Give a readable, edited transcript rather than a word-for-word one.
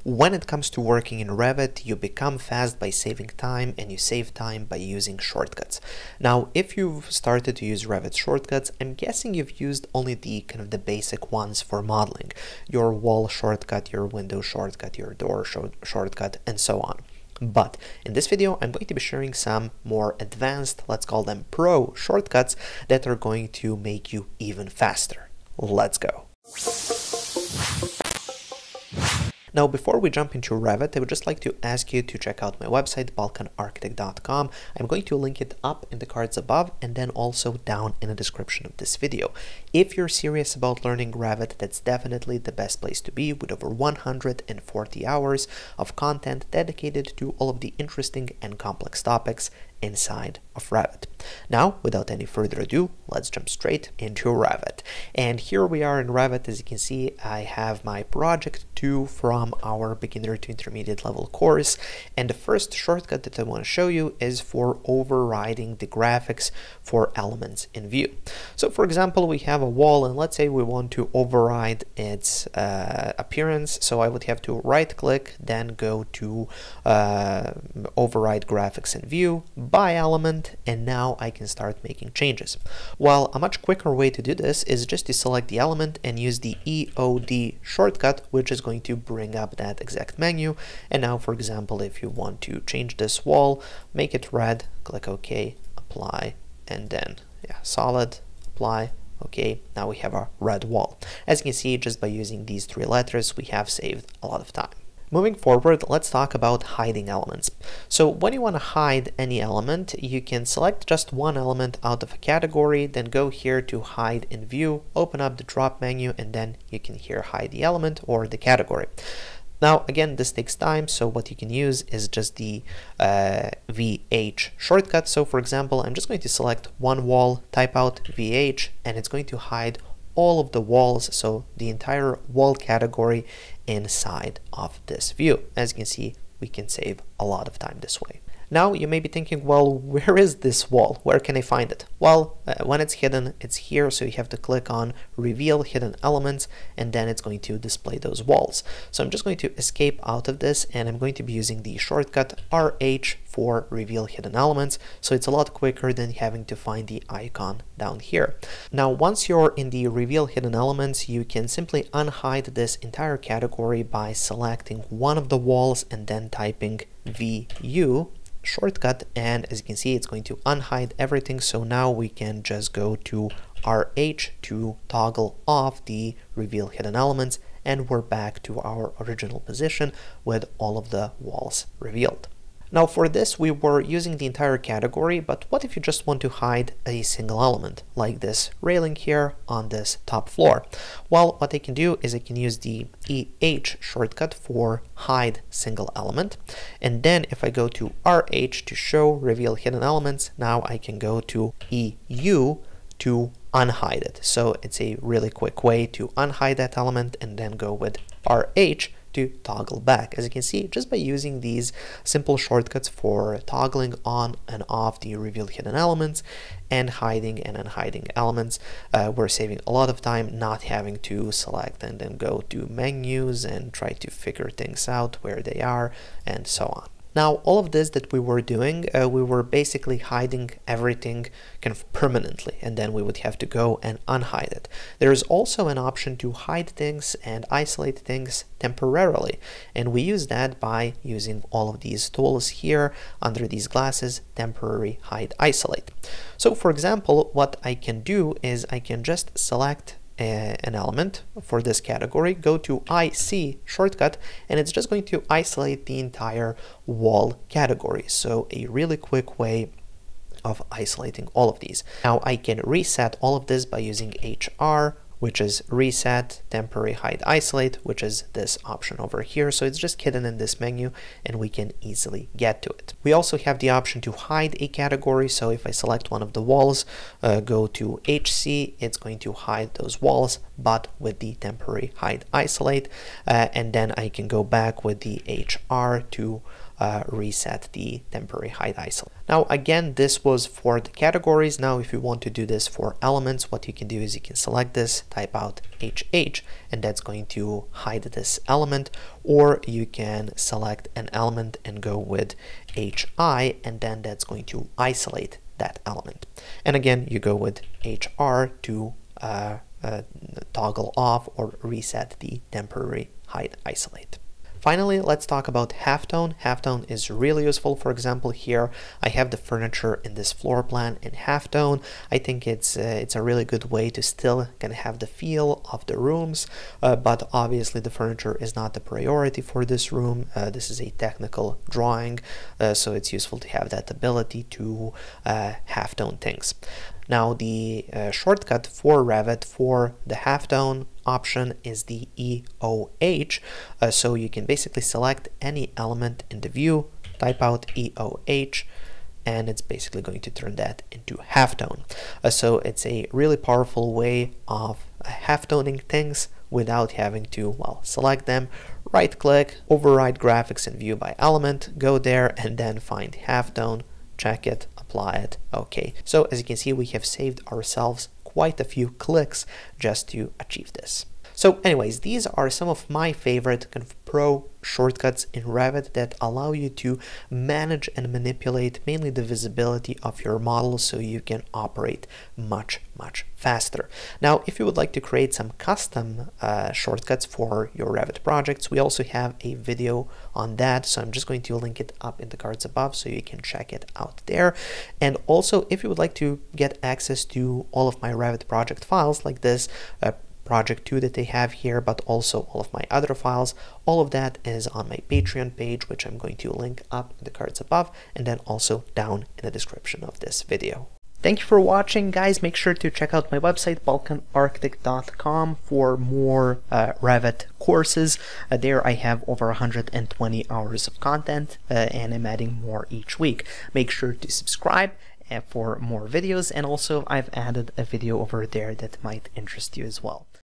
When it comes to working in Revit, you become fast by saving time, and you save time by using shortcuts. Now, if you've started to use Revit shortcuts, I'm guessing you've used only the basic ones for modeling. Your wall shortcut, your window shortcut, your door shortcut, and so on. But in this video, I'm going to be sharing some more advanced, let's call them pro shortcuts, that are going to make you even faster. Let's go. Now, before we jump into Revit, I would just like to ask you to check out my website, balkanarchitect.com. I'm going to link it up in the cards above and then also down in the description of this video. If you're serious about learning Revit, that's definitely the best place to be, with over 140 hours of content dedicated to all of the interesting and complex topics inside of Revit. Now, without any further ado, let's jump straight into Revit. And here we are in Revit. As you can see, I have my project 2 from our beginner to intermediate level course. And the first shortcut that I want to show you is for overriding the graphics for elements in view. So for example, we have a wall, and let's say we want to override its appearance. So I would have to right click, then go to override graphics in view by element, and now I can start making changes. Well, a much quicker way to do this is just to select the element and use the EOD shortcut, which is going to bring up that exact menu. And now, for example, if you want to change this wall, make it red, click OK, apply, and then solid, apply. Okay, now we have our red wall. As you can see, just by using these 3 letters, we have saved a lot of time. Moving forward, let's talk about hiding elements. So when you want to hide any element, you can select just one element out of a category, then go here to hide in view, open up the drop menu, and then you can here hide the element or the category. Now, again, this takes time, so what you can use is just the VH shortcut. So for example, I'm just going to select one wall, type out VH, and it's going to hide all of the walls, so the entire wall category inside of this view. As you can see, we can save a lot of time this way. Now you may be thinking, well, where is this wall? Where can I find it? Well, when it's hidden, it's here, so you have to click on Reveal Hidden Elements, and then it's going to display those walls. So I'm just going to escape out of this, and I'm going to be using the shortcut RH for Reveal Hidden Elements, so it's a lot quicker than having to find the icon down here. Now, once you're in the Reveal Hidden Elements, you can simply unhide this entire category by selecting one of the walls and then typing VU shortcut, and as you can see, it's going to unhide everything. So now we can just go to RH to toggle off the Reveal Hidden Elements, and we're back to our original position with all of the walls revealed. Now for this, we were using the entire category, but what if you just want to hide a single element, like this railing here on this top floor? Well, what I can do is I can use the EH shortcut for hide single element, and then if I go to RH to show reveal hidden elements, now I can go to EU to unhide it. So it's a really quick way to unhide that element and then go with RH to toggle back. As you can see, just by using these simple shortcuts for toggling on and off the reveal hidden elements and hiding and unhiding elements, we're saving a lot of time, not having to select and then go to menus and try to figure things out where they are and so on. Now, all of this that we were doing, we were basically hiding everything permanently, and then we would have to go and unhide it. There is also an option to hide things and isolate things temporarily, and we use that by using all of these tools here under these glasses, temporary hide isolate. So for example, what I can do is I can just select an element for this category, go to IC shortcut, and it's just going to isolate the entire wall category. So a really quick way of isolating all of these. Now I can reset all of this by using HR, which is reset temporary hide isolate, which is this option over here. So it's just hidden in this menu and we can easily get to it. We also have the option to hide a category. So if I select one of the walls, go to HC, it's going to hide those walls, but with the temporary hide isolate. And then I can go back with the HR to reset the temporary height isolate. Now again, this was for the categories. Now if you want to do this for elements, what you can do is you can select this, type out HH, and that's going to hide this element, or you can select an element and go with HI, and then that's going to isolate that element. And again, you go with HR to toggle off or reset the temporary height isolate. Finally, let's talk about halftone. Halftone is really useful. For example, here I have the furniture in this floor plan in halftone. I think it's a really good way to still kind of have the feel of the rooms, but obviously the furniture is not the priority for this room. This is a technical drawing, so it's useful to have that ability to halftone things. Now the shortcut for Revit for the halftone option is the EOH, so you can basically select any element in the view, type out EOH, and it's basically going to turn that into halftone. So it's a really powerful way of halftoning things without having to, well, select them, right click, override graphics and view by element, go there and then find halftone, check it, apply it, okay. So as you can see, we have saved ourselves quite a few clicks just to achieve this. So anyways, these are some of my favorite kind of pro shortcuts in Revit that allow you to manage and manipulate mainly the visibility of your model so you can operate much faster. Now, if you would like to create some custom shortcuts for your Revit projects, we also have a video on that, so I'm just going to link it up in the cards above so you can check it out there. And also, if you would like to get access to all of my Revit project files like this, project 2 that they have here, but also all of my other files, all of that is on my Patreon page, which I'm going to link up in the cards above and then also down in the description of this video. Thank you for watching, guys. Make sure to check out my website, balkanarchitect.com, for more Revit courses. There I have over 120 hours of content, and I'm adding more each week. Make sure to subscribe for more videos, and also I've added a video over there that might interest you as well.